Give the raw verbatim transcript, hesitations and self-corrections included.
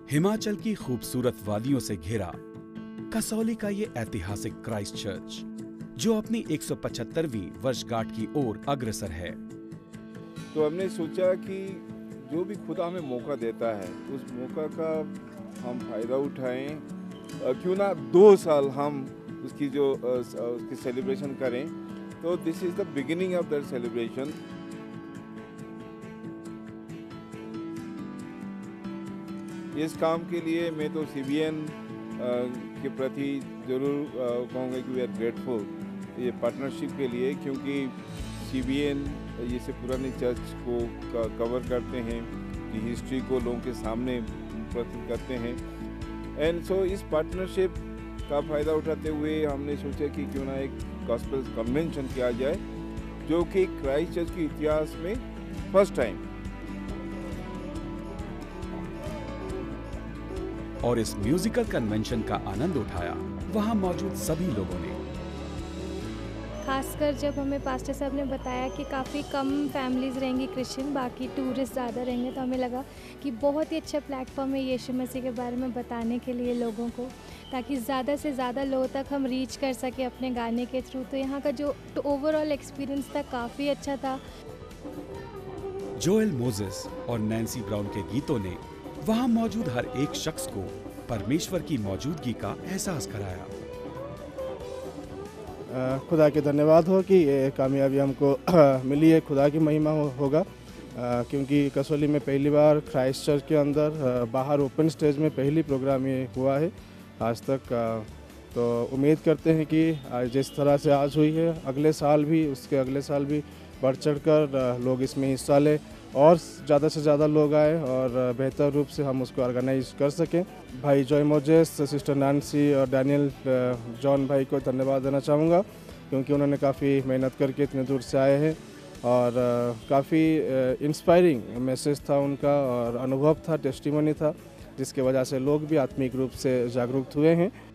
हिमाचल की खूबसूरत वादियों से घिरा कसौली का ये ऐतिहासिक क्राइस्ट चर्च, जो अपनी एक सौ पचहत्तरवीं वर्षगांठ की ओर अग्रसर है। तो हमने सोचा कि जो भी खुदा हमें मौका देता है उस मौका का हम फायदा उठाएं। क्यों ना दो साल हम उसकी जो उसकी सेलिब्रेशन करें। तो this is the beginning of that celebration. इस काम के लिए मैं तो सी बी एन के प्रति ज़रूर कहूँगा कि वी आर ग्रेटफुल ये पार्टनरशिप के लिए, क्योंकि सी बी एन ये से पुरानी चर्च को कवर करते हैं कि हिस्ट्री को लोगों के सामने प्रस्तुत करते हैं। एंड सो इस पार्टनरशिप का फ़ायदा उठाते हुए हमने सोचा कि क्यों ना एक गॉस्पेल कन्वेंशन किया जाए, जो कि क्राइस्ट चर्च के इतिहास में फर्स्ट टाइम। और इस म्यूजिकल कन्वेंशन का आनंद उठाया वहां मौजूद सभी लोगों ने। खासकर जब हमें पास्टर साहब ने बताया कि काफ़ी कम फैमिलीज़ रहेंगी क्रिश्चियन, बाकी टूरिस्ट ज़्यादा रहेंगे, तो हमें लगा कि बहुत ही अच्छा प्लेटफॉर्म है यीशु मसीह के बारे में बताने के लिए लोगों को, ताकि ज़्यादा से ज़्यादा लोगों तक हम रीच कर सके अपने गाने के थ्रू। तो यहाँ का जो ओवरऑल एक्सपीरियंस था काफ़ी अच्छा था। जोएल मोजेस और नैन्सी ब्राउन के गीतों ने वहां मौजूद हर एक शख्स को परमेश्वर की मौजूदगी का एहसास कराया। खुदा के धन्यवाद हो कि ये कामयाबी हमको मिली है। खुदा की महिमा हो, होगा आ, क्योंकि कसौली में पहली बार क्राइस्ट चर्च के अंदर आ, बाहर ओपन स्टेज में पहली प्रोग्राम ये हुआ है आज तक। आ, तो उम्मीद करते हैं कि जिस तरह से आज हुई है अगले साल भी, उसके अगले साल भी बढ़ चढ़ कर लोग इसमें हिस्सा लें और ज़्यादा से ज़्यादा लोग आए और बेहतर रूप से हम उसको ऑर्गेनाइज कर सकें। भाई जॉय मोजेस, सिस्टर नैन्सी और डैनियल जॉन भाई को धन्यवाद देना चाहूँगा, क्योंकि उन्होंने काफ़ी मेहनत करके इतने दूर से आए हैं और काफ़ी इंस्पायरिंग मैसेज था उनका और अनुभव था, टेस्टिमनी था, जिसके वजह से लोग भी आत्मिक रूप से जागरूक हुए हैं।